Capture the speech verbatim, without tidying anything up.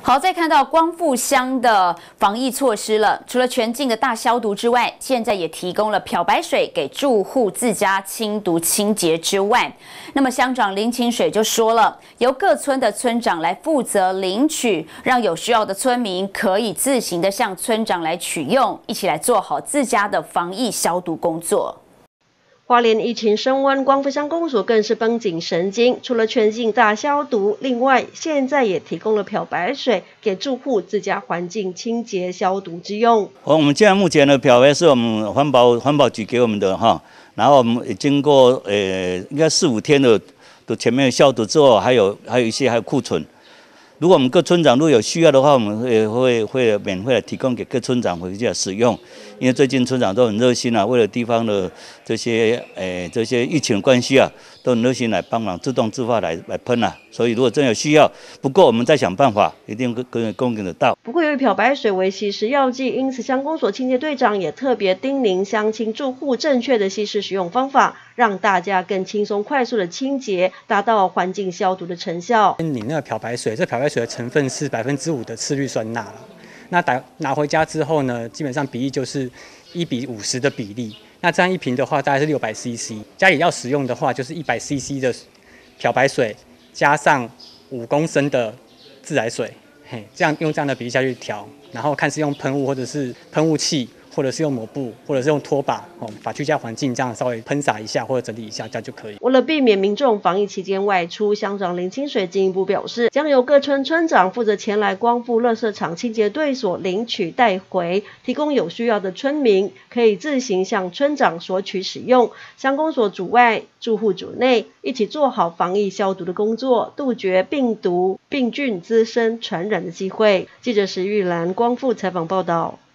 好，再看到光复乡的防疫措施了，除了全境的大消毒之外，现在也提供了漂白水给住户自家清毒清洁之外，那么乡长林清水就说了，由各村的村长来负责领取，让有需要的村民可以自行的向村长来取用，一起来做好自家的防疫消毒工作。 花莲疫情升温，光复乡公所更是绷紧神经，除了全境大消毒，另外现在也提供了漂白水给住户自家环境清洁消毒之用。 我们现在目前的漂白是我们环保环保局给我们的哈，然后我们也经过呃应该四五天的的前面消毒之后，还有还有一些还有库存。 如果我们各村长如果有需要的话，我们会会会免费的提供给各村长回去使用。因为最近村长都很热心啊，为了地方的这些诶、呃、这些疫情的关系啊，都很热心来帮忙，自动自发来来喷啊。所以如果真有需要，不过我们再想办法，一定可以供应得到。 不过由于漂白水为稀释药剂，因此乡公所清洁队长也特别叮咛乡亲住户正确的稀释使用方法，让大家更轻松快速的清洁，达到环境消毒的成效。 你那个漂白水，这漂白水的成分是百分之五的次氯酸钠了。那打拿回家之后呢，基本上比例就是一比五十的比例。那这样一瓶的话，大概是六百 C C。家里要使用的话，就是一百 C C 的漂白水加上五公升的自来水，嘿，这样用这样的比例下去调，然后看是用喷雾或者是喷雾器。 或者是用抹布，或者是用拖把，哦，把居家环境这样稍微喷洒一下或者整理一下，这样就可以。 为了避免民众防疫期间外出，乡长林清水进一步表示，将由各村村长负责前来光复垃圾场清洁队所领取带回，提供有需要的村民可以自行向村长索取使用。乡公所主外，住户主内，一起做好防疫消毒的工作，杜绝病毒、病菌滋生传染的机会。记者石玉兰光复采访报道。